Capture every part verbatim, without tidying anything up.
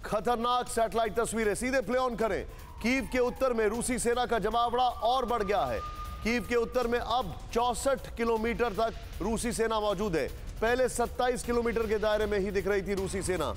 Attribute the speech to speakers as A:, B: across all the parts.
A: खतरनाक सैटेलाइट तस्वीरें सीधे प्ले ऑन करें। कीव के उत्तर में रूसी सेना का जमावड़ा और बढ़ गया है। कीव के उत्तर में अब चौसठ किलोमीटर तक रूसी सेना मौजूद है। पहले सत्ताईस किलोमीटर के दायरे में ही दिख रही थी रूसी सेना।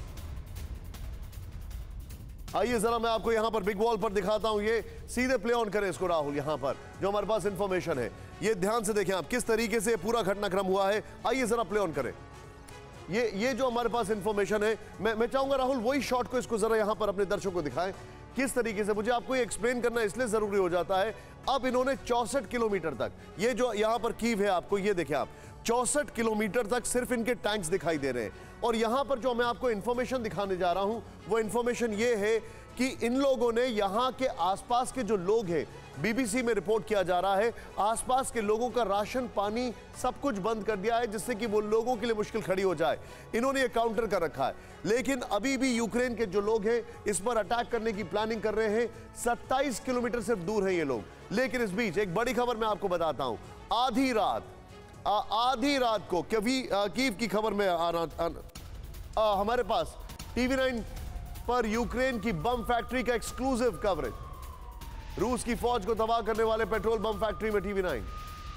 A: आइए जरा मैं आपको यहां पर बिग वॉल पर दिखाता हूं। ये सीधे प्ले ऑन करें इसको राहुल, यहां पर जो हमारे पास इंफॉर्मेशन है ये ध्यान से देखें आप किस तरीके से पूरा घटनाक्रम हुआ है। आइए जरा प्ले ऑन करें। ये ये जो हमारे पास इंफॉर्मेशन है, मैं मैं चाहूंगा राहुल वही शॉट को इसको जरा यहां पर अपने दर्शकों को दिखाएं किस तरीके से। मुझे आपको ये एक्सप्लेन करना इसलिए जरूरी हो जाता है। अब इन्होंने चौसठ किलोमीटर तक, ये जो यहां पर कीव है आपको ये देखें आप, चौसठ किलोमीटर तक सिर्फ इनके टैंक्स दिखाई दे रहे हैं। और यहां पर जो मैं आपको इंफॉर्मेशन दिखाने जा रहा हूं वो इंफॉर्मेशन ये है कि इन लोगों ने यहां के आसपास के जो लोग हैं, बीबीसी में रिपोर्ट किया जा रहा है, आसपास के लोगों का राशन पानी सब कुछ बंद कर दिया है जिससे कि वो लोगों के लिए मुश्किल खड़ी हो जाए। इन्होंने ये काउंटर कर रखा है। लेकिन अभी भी यूक्रेन के जो लोग हैं इस पर अटैक करने की प्लानिंग कर रहे हैं। सत्ताईस किलोमीटर से दूर है ये लोग। लेकिन इस बीच एक बड़ी खबर मैं आपको बताता हूं। आधी रात आ, आधी रात को कभी कीव की खबर में आना आ, आ, हमारे पास टीवी नाइन पर यूक्रेन की बम फैक्ट्री का एक्सक्लूसिव कवरेज। रूस की फौज को तबाह करने वाले पेट्रोल बम फैक्ट्री में टीवी नाइन।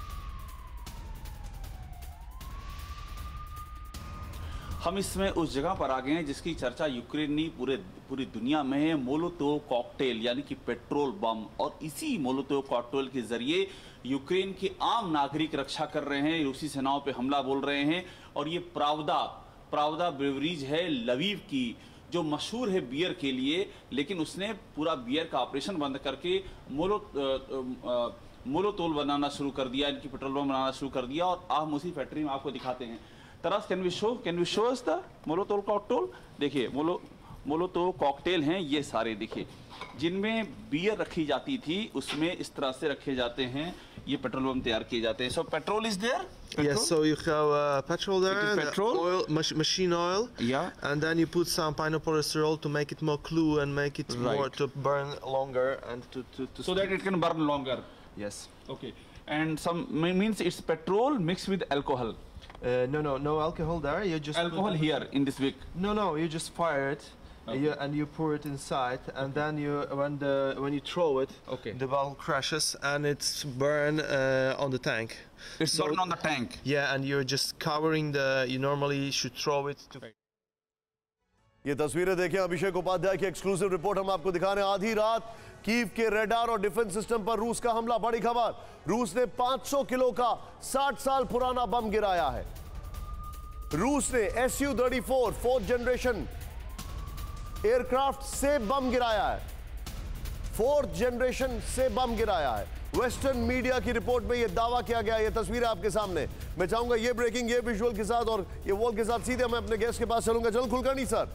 B: हम इसमें उस जगह पर आ गए हैं जिसकी चर्चा यूक्रेनी पूरे पूरी दुनिया में है। मोलोतोव कॉकटेल यानी कि पेट्रोल बम, और इसी मोलोतोव कॉकटेल के जरिए यूक्रेन के आम नागरिक रक्षा कर रहे हैं, रूसी सेनाओं पे हमला बोल रहे हैं। और ये प्रावदा प्रावदा ब्रेवरीज है लवीव की, जो मशहूर है बियर के लिए, लेकिन उसने पूरा बियर का ऑपरेशन बंद करके मोलो मोलोतोल बनाना शुरू कर दिया, इनकी पेट्रोल बम बनाना शुरू कर दिया। और हम उसी फैक्ट्री में आपको दिखाते हैं। Taras can we show can we show us the Molotov cocktail. देखिए मोलो मोलोतोव कॉकटेल हैं ये सारे, देखिए जिनमें बियर रखी जाती थी उसमें इस तरह से रखे जाते हैं, ये पेट्रोल बम तैयार किए जाते हैं। So petrol is there.
C: Yes, so you have uh, petrol there,
B: It is petrol.
C: the oil, mach machine oil,
B: Yeah.
C: and then you put some pinopolysterol to make it more glue and make it
B: Right.
C: more to burn longer and to to, to
B: So that it can burn longer.
C: Yes.
B: Okay. And some means it's petrol mixed with alcohol.
C: Uh, no, no, no alcohol there. You just
B: Alcohol
C: put,
B: here in this wick.
C: No, no, you just fire it.
B: Okay.
C: You, and you pour it inside, and then you when the when you throw it,
B: Okay.
C: the bottle crashes and it's burn uh, on the tank.
B: It's
C: So-
B: burned on the tank.
C: Yeah, and you're just covering the. You normally should throw it to.
A: ये तस्वीरें देखें, अभिषेक उपाध्याय की exclusive report हम आपको दिखा रहे हैं। आधी रात कीव के रडार और डिफेंस सिस्टम पर रूस का हमला। बड़ी खबर, रूस ने पाँच सौ किलो का साठ साल पुराना बम गिराया है। रूस ने S U thirty four fourth generation aircraft से बम गिराया है। फोर्थ जनरेशन से बम गिराया है। वेस्टर्न मीडिया की रिपोर्ट में यह दावा किया गया। ये तस्वीरें आपके सामने, मैं चाहूंगा ये ब्रेकिंग, ये विजुअल के साथ और ये वॉल के साथ सीधे मैं अपने गेस्ट के पास चलूंगा। चल कुलकर्णी सर,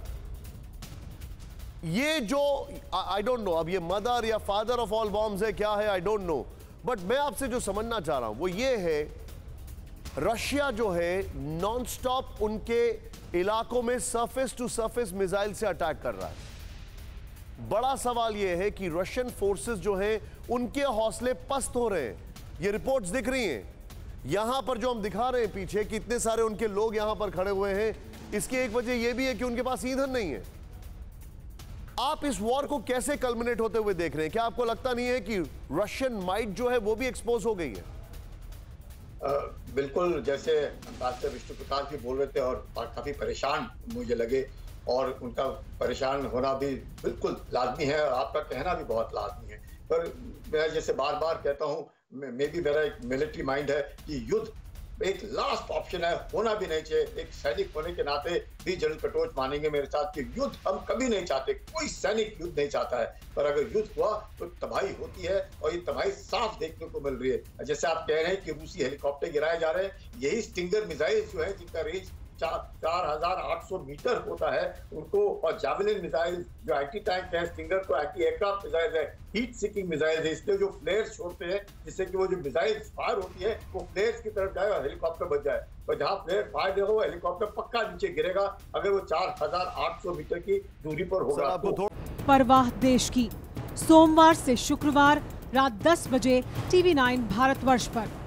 A: ये जो आई डोंट नो अब ये मदर या फादर ऑफ ऑल बॉम्ब्स है क्या है, आई डोंट नो, बट मैं आपसे जो समझना चाह रहा हूं वो ये है, रशिया जो है नॉन स्टॉप उनके इलाकों में सरफेस टू सरफेस मिसाइल से अटैक कर रहा है। बड़ा सवाल यह है कि रशियन फोर्सेस जो हैं उनके हौसले पस्त हो रहे हैं। ये रिपोर्ट्स दिख रही हैं यहां पर जो हम दिखा रहे हैं पीछे कि इतने सारे उनके लोग यहां पर खड़े हुए हैं। इसकी एक वजह यह भी है कि उनके पास ईंधन नहीं है। आप इस वॉर को कैसे कल्मिनेट होते हुए देख रहे हैं? क्या आपको लगता नहीं है कि रशियन माइट जो है वो भी एक्सपोज हो गई है?
D: आ, बिल्कुल, जैसे अंबासडर विष्णु प्रकाश भी बोल रहे थे और काफी परेशान मुझे लगे, और उनका परेशान होना भी बिल्कुल लाजमी है और आपका कहना भी बहुत लाजमी है। पर मैं जैसे बार बार कहता हूँ, मे भी मेरा एक मिलिट्री माइंड है कि युद्ध एक लास्ट ऑप्शन है, होना भी नहीं चाहिए। एक सैनिक होने के नाते भी जनरल कटोच मानेंगे मेरे साथ कि युद्ध हम कभी नहीं चाहते, कोई सैनिक युद्ध नहीं चाहता है, पर अगर युद्ध हुआ तो तबाही होती है और ये तबाही साफ देखने को मिल रही है। जैसे आप कह रहे हैं कि रूसी हेलीकॉप्टर गिराए जा रहे हैं, यही स्टिंगर मिसाइल जो है जिनका रेंज चार चार हजार आठ सौ मीटर होता है उनको, और जावेलिन मिसाइल जो एंटी टैंक है, स्टिंगर को एंटी एयरक्राफ्ट मिसाइल है, हीट सीकिंग मिसाइल है, इसलिए जो फ्लेयर्स छोड़ते हैं जिससे कि वो जो मिसाइल फायर होती है वो फ्लेयर्स की तरफ जाए और हेलीकॉप्टर बच जाए। पर जहाँ फ्लेयर फायर हो हेलीकॉप्टर पक्का नीचे गिरेगा अगर वो चार हजार आठ सौ मीटर की दूरी पर होगा। तो
E: परवाह देश की, सोमवार से शुक्रवार रात दस बजे टीवी नाइन भारतवर्ष पर।